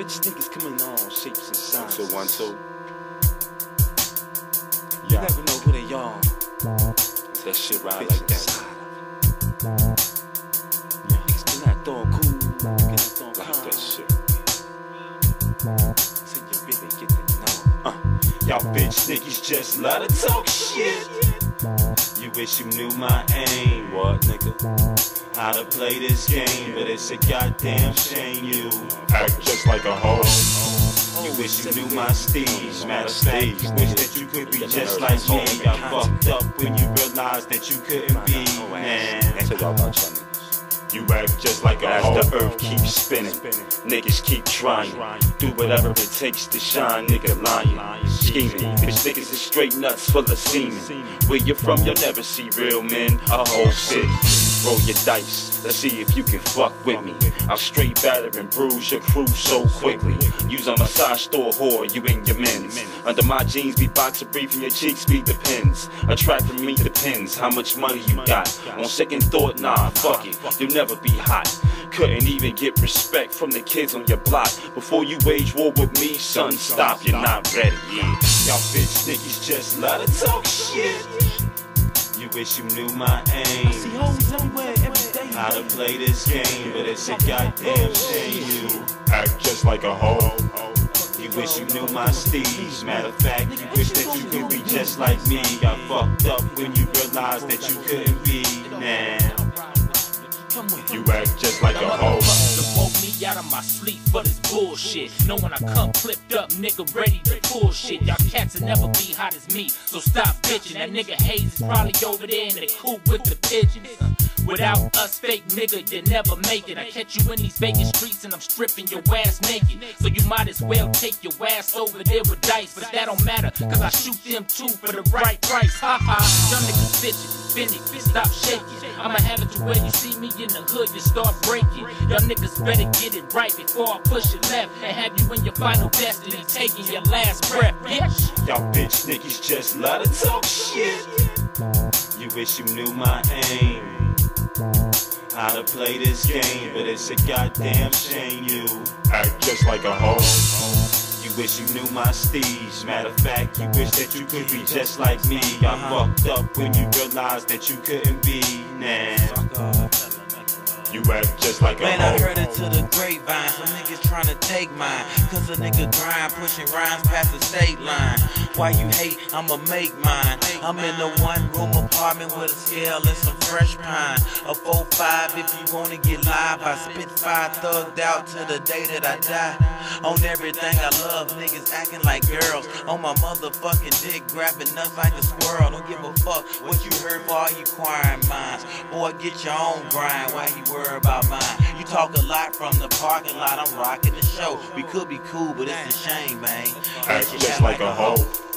bitch niggas come in all shapes and sizes. 1, 2, 1, 2. You never know who they are. That shit ride like that. Niggas can act all cool, can act all Like calm. that shit. So you really get to know. Y'all bitch niggas just love to talk shit. You wish you knew my aim. What, nigga? How to play this game, but it's a goddamn shame you act just like a hoe. You wish you knew my steez. Matter of fact, you wish that you could be just like me. I fucked up when you realized that you couldn't be, man. You act just like a hoe. As the earth keeps spinning, niggas keep trying. Do whatever it takes to shine, nigga lying, scheming. Bitch niggas is straight nuts full of semen. Where you from, you'll never see real men. A whole city. Roll your dice, let's see if you can fuck with me. I'll straight batter and bruise your crew so quickly. Use a massage store whore, you and your men's. Under my jeans be boxer brief and your cheeks be the pins. A track from me depends how much money you got. On second thought, nah, fuck it, you'll never be hot. Couldn't even get respect from the kids on your block. Before you wage war with me, son, stop, you're not ready, yeah. Y'all bitch niggas just love to talk shit. You wish you knew my aim. I see hoes everywhere every day. How to play this game, but it's a goddamn shame you act just like a hoe. You wish you knew my steez. Matter of fact, you wish that you could be just like me. I fucked up when you realized that you couldn't be, man. You act just like a hoe. Woke me out of my sleep for this bullshit. Knowing I come flipped up, nigga ready to pull shit. Y'all cats will never be hot as me, so stop bitching. That nigga Hayes is probably over there in the coop with the pigeons. Without us fake nigga, you never make it. I catch you in these Vegas streets and I'm stripping your ass naked. So you might as well take your ass over there with dice. But that don't matter, cause I shoot them too for the right price. Ha ha, y'all niggas bitching, Benny, stop shaking. I'ma have it to where you see me in the hood, you start breaking. Y'all niggas better get it right before I push it left and have you in your final destiny, taking your last breath, bitch. Y'all bitch niggas just love to talk shit. You wish you knew my aim. How to play this game, but it's a goddamn shame you act just like a hoe. You wish you knew my steez. Matter of fact, you wish that you could be just like me. I fucked up when you realized that you couldn't be, man. You act just like a hoe. Man, I heard it to the grapevine. Some niggas tryna take mine. Cause a nigga grind, pushing rhymes past the state line. Why you hate, I'ma make mine. I'm in a one-room apartment with a scale and some fresh pine. A 4-5 if you wanna get live. I spit fire, thugged out to the day that I die. On everything I love, niggas acting like girls. On my motherfucking dick, grabbing nuts like a squirrel. Don't give a fuck what you heard for all you inquiring minds. Boy, get your own grind, why you worry about mine? You talk a lot from the parking lot, I'm rocking the show. We could be cool, but it's a shame, man. Act just like a hoe.